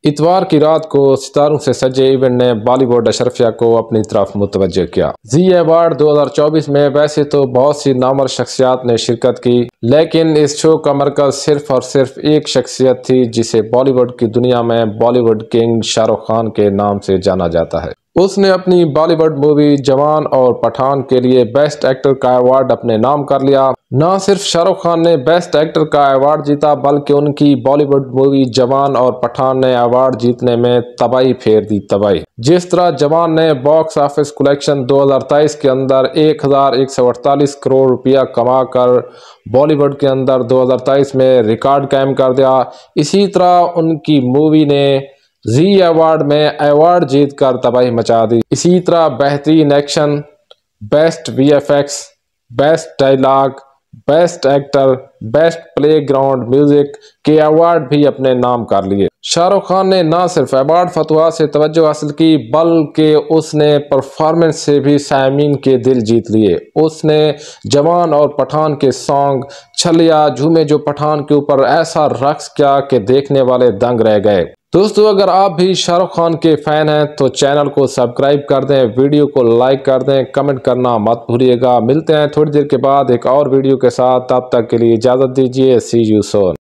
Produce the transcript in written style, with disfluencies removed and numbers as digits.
इतवार की रात को सितारों से सजे इवेंट ने बॉलीवुड अशरफिया को अपनी तरफ मुतवज्जह किया। जी अवार्ड 2024 में वैसे तो बहुत सी नामवर शख्सियात ने शिरकत की, लेकिन इस शो का मरकज सिर्फ और सिर्फ एक शख्सियत थी जिसे बॉलीवुड की दुनिया में बॉलीवुड किंग शाहरुख खान के नाम से जाना जाता है। उसने अपनी बॉलीवुड मूवी जवान और पठान के लिए बेस्ट एक्टर का अवार्ड अपने नाम कर लिया। न सिर्फ शाहरुख खान ने बेस्ट एक्टर का अवार्ड जीता, बल्कि उनकी बॉलीवुड मूवी जवान और पठान ने अवार्ड जीतने में तबाही फेर दी तबाही। जिस तरह जवान ने बॉक्स ऑफिस कलेक्शन 2023 के अंदर 1148 करोड़ रुपया कमाकर बॉलीवुड के अंदर 2023 में रिकॉर्ड कायम कर दिया, इसी तरह उनकी मूवी ने जी अवार्ड में अवार्ड जीतकर तबाही मचा दी। इसी तरह बेहतरीन action, best VFX, best dialogue, best actor, best playground music के अवार्ड भी अपने नाम कर लिए। शाहरुख खान ने न सिर्फ अवार्ड फतवा से तवज्जो हासिल की, बल्कि उसने परफॉर्मेंस से भी सामीन के दिल जीत लिए। उसने जवान और पठान के सॉन्ग छलिया झूमे जो पठान के ऊपर ऐसा रक्स किया कि देखने वाले दंग रह गए। दोस्तों, अगर आप भी शाहरुख खान के फैन हैं तो चैनल को सब्सक्राइब कर दें, वीडियो को लाइक कर दें, कमेंट करना मत भूलिएगा। मिलते हैं थोड़ी देर के बाद एक और वीडियो के साथ, तब तक के लिए इजाज़त दीजिए। See you soon.